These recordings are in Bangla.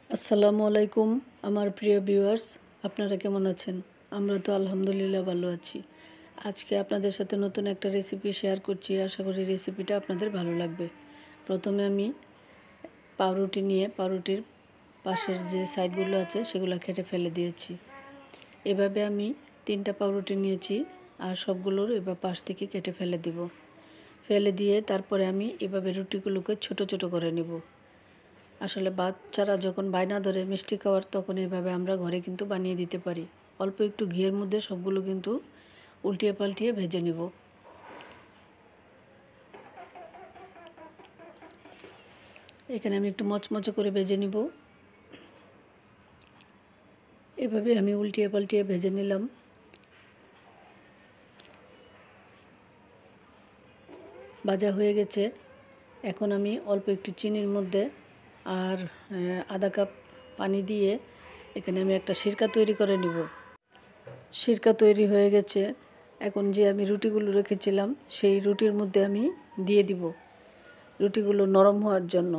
আসসালামু আলাইকুম আমার প্রিয় ভিউয়ার্স, আপনারা কেমন আছেন? আমরা তো আলহামদুলিল্লাহ ভালো আছি। আজকে আপনাদের সাথে নতুন একটা রেসিপি শেয়ার করছি। আশা করি রেসিপিটা আপনাদের ভালো লাগবে। প্রথমে আমি পাউরুটি নিয়ে পাউরুটির পাশের যে সাইডগুলো আছে সেগুলো কেটে ফেলে দিয়েছি। এভাবে আমি 3টা পাউরুটি নিয়েছি আর সবগুলোর এবার পাশ থেকে কেটে ফেলে দিব। ফেলে দিয়ে তারপরে আমি এভাবে রুটিগুলোকে ছোট ছোট করে নেব। আসলে বাচ্চারা যখন বায়না ধরে মিষ্টি খাওয়ার, তখন এভাবে আমরা ঘরে কিন্তু বানিয়ে দিতে পারি। অল্প একটু ঘিয়ের মধ্যে সবগুলো কিন্তু উল্টিয়ে পাল্টিয়ে ভেজে নিব। এখানে আমি একটু মচমচে করে ভেজে নিব। এভাবে আমি উল্টিয়ে পাল্টিয়ে ভেজে নিলাম। ভাজা হয়ে গেছে। এখন আমি অল্প একটু চিনির মধ্যে আর আধা কাপ পানি দিয়ে এখানে আমি একটা সিরকা তৈরি করে নিব। সিরকা তৈরি হয়ে গেছে। এখন যে আমি রুটিগুলো রেখেছিলাম সেই রুটির মধ্যে আমি দিয়ে দিব, রুটিগুলো নরম হওয়ার জন্য।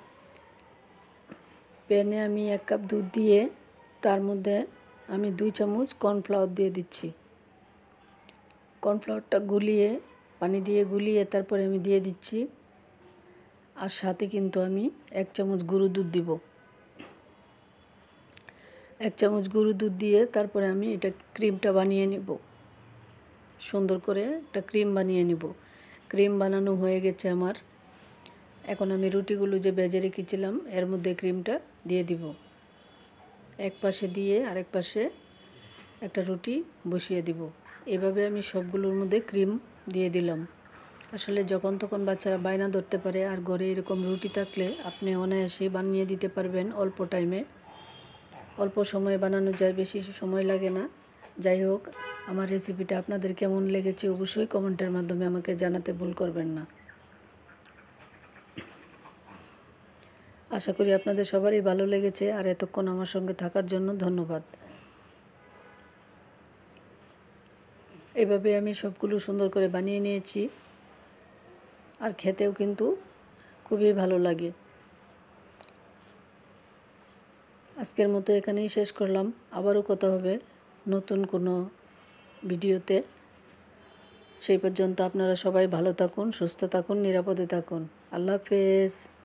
প্যানে আমি 1 কাপ দুধ দিয়ে তার মধ্যে আমি 2 চামচ কর্নফ্লাওয়ার দিয়ে দিচ্ছি। কর্নফ্লাওয়ারটা গুলিয়ে, পানি দিয়ে গুলিয়ে তারপরে আমি দিয়ে দিচ্ছি। আর সাথে কিন্তু আমি 1 চামচ গুঁড়ো দুধ দিব। 1 চামচ গুঁড়ো দুধ দিয়ে তারপরে আমি এটা ক্রিমটা বানিয়ে নেব। সুন্দর করে একটা ক্রিম বানিয়ে নেব। ক্রিম বানানো হয়ে গেছে আমার। এখন আমি রুটিগুলো যে ভেজে রেখেছিলাম এর মধ্যে ক্রিমটা দিয়ে দিব। এক পাশে দিয়ে আরেক পাশে একটা রুটি বসিয়ে দিব। এভাবে আমি সবগুলোর মধ্যে ক্রিম দিয়ে দিলাম। আসলে যখন তখন বাচ্চারা বায়না ধরতে পারে, আর ঘরে এরকম রুটি থাকলে আপনি অনায়াসেই বানিয়ে দিতে পারবেন। অল্প টাইমে, অল্প সময়ে বানানো যায়, বেশি সময় লাগে না। যাই হোক, আমার রেসিপিটা আপনাদের কেমন লেগেছে অবশ্যই কমেন্টের মাধ্যমে আমাকে জানাতে ভুল করবেন না। আশা করি আপনাদের সবারই ভালো লেগেছে, আর এতক্ষণ আমার সঙ্গে থাকার জন্য ধন্যবাদ। এভাবে আমি সবগুলো সুন্দর করে বানিয়ে নিয়েছি, আর খেতেও কিন্তু খুবই ভালো লাগে। আজকের মতো এখানেই শেষ করলাম। আবারও কথা হবে নতুন কোনো ভিডিওতে। সেই পর্যন্ত আপনারা সবাই ভালো থাকুন, সুস্থ থাকুন, নিরাপদে থাকুন। আল্লাহ হাফেজ।